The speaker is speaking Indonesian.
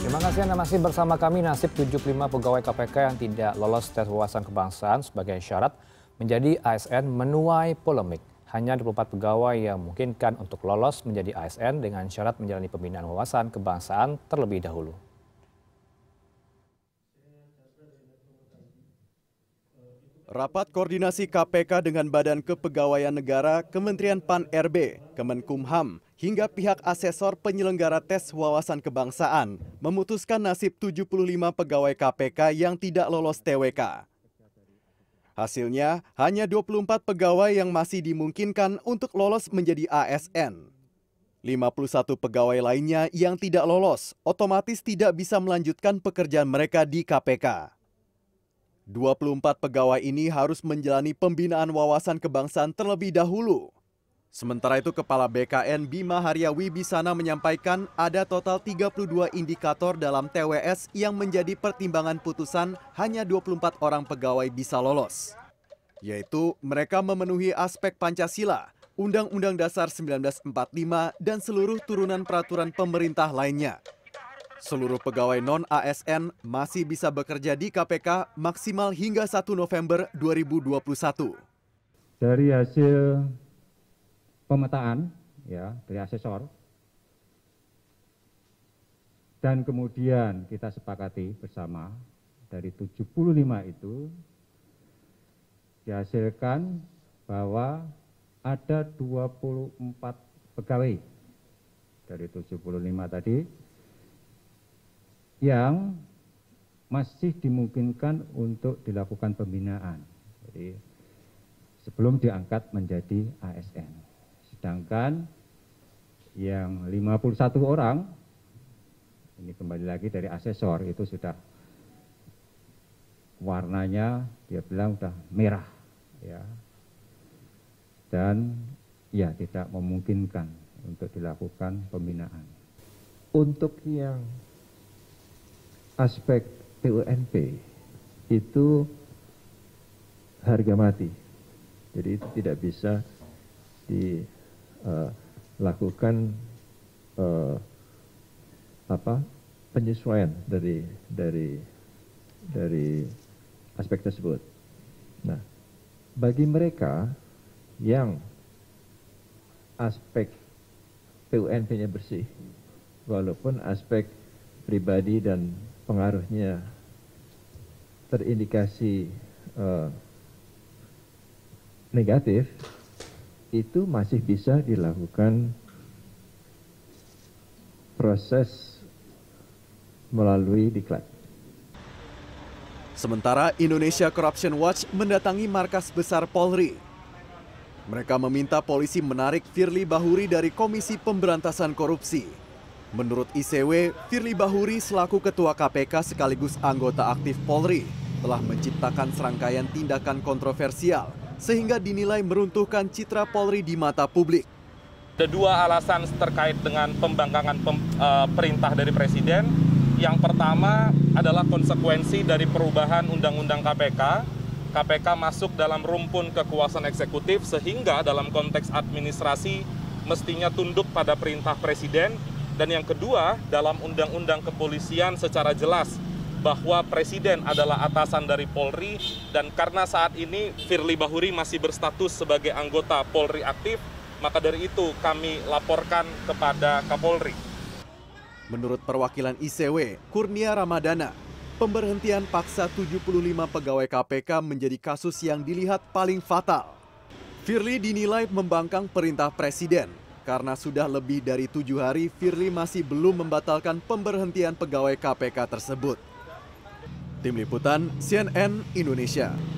Terima kasih Anda masih bersama kami. Nasib 75 pegawai KPK yang tidak lolos tes wawasan kebangsaan sebagai syarat menjadi ASN menuai polemik. Hanya 24 pegawai yang memungkinkan untuk lolos menjadi ASN dengan syarat menjalani pembinaan wawasan kebangsaan terlebih dahulu. Rapat koordinasi KPK dengan Badan Kepegawaian Negara, Kementerian Pan-RB, Kemenkumham, hingga pihak asesor penyelenggara tes wawasan kebangsaan memutuskan nasib 75 pegawai KPK yang tidak lolos TWK. Hasilnya, hanya 24 pegawai yang masih dimungkinkan untuk lolos menjadi ASN. 51 pegawai lainnya yang tidak lolos otomatis tidak bisa melanjutkan pekerjaan mereka di KPK. 24 pegawai ini harus menjalani pembinaan wawasan kebangsaan terlebih dahulu. Sementara itu, Kepala BKN Bima Haria Wibisana menyampaikan ada total 32 indikator dalam TWS yang menjadi pertimbangan putusan hanya 24 orang pegawai bisa lolos. Yaitu mereka memenuhi aspek Pancasila, Undang-Undang Dasar 1945, dan seluruh turunan peraturan pemerintah lainnya. Seluruh pegawai non-ASN masih bisa bekerja di KPK maksimal hingga 1 November 2021. Dari hasil pemetaan dari asesor dan kemudian kita sepakati bersama dari 75 itu dihasilkan bahwa ada 24 pegawai dari 75 tadi yang masih dimungkinkan untuk dilakukan pembinaan. Jadi sebelum diangkat menjadi ASN. Sedangkan yang 51 orang, ini kembali lagi dari asesor, itu sudah warnanya dia bilang sudah merah. Dan tidak memungkinkan untuk dilakukan pembinaan. Untuk yang aspek PUNP itu harga mati, jadi itu tidak bisa dilakukan penyesuaian dari aspek tersebut. Nah, bagi mereka yang aspek PUNP-nya bersih, walaupun aspek pribadi dan pengaruhnya terindikasi negatif, itu masih bisa dilakukan proses melalui diklat. Sementara Indonesia Corruption Watch mendatangi markas besar Polri. Mereka meminta polisi menarik Firly Bahuri dari Komisi Pemberantasan Korupsi. Menurut ICW, Firly Bahuri selaku Ketua KPK sekaligus anggota aktif Polri telah menciptakan serangkaian tindakan kontroversial sehingga dinilai meruntuhkan citra Polri di mata publik. Ada dua alasan terkait dengan pembangkangan perintah dari Presiden. Yang pertama adalah konsekuensi dari perubahan Undang-Undang KPK. KPK masuk dalam rumpun kekuasaan eksekutif sehingga dalam konteks administrasi mestinya tunduk pada perintah Presiden. Dan yang kedua, dalam Undang-Undang Kepolisian secara jelas bahwa Presiden adalah atasan dari Polri, dan karena saat ini Firly Bahuri masih berstatus sebagai anggota Polri aktif, maka dari itu kami laporkan kepada Kapolri. Menurut perwakilan ICW, Kurnia Ramadana, pemberhentian paksa 75 pegawai KPK menjadi kasus yang dilihat paling fatal. Firly dinilai membangkang perintah Presiden. Karena sudah lebih dari 7 hari, Firly masih belum membatalkan pemberhentian pegawai KPK tersebut. Tim Liputan CNN Indonesia.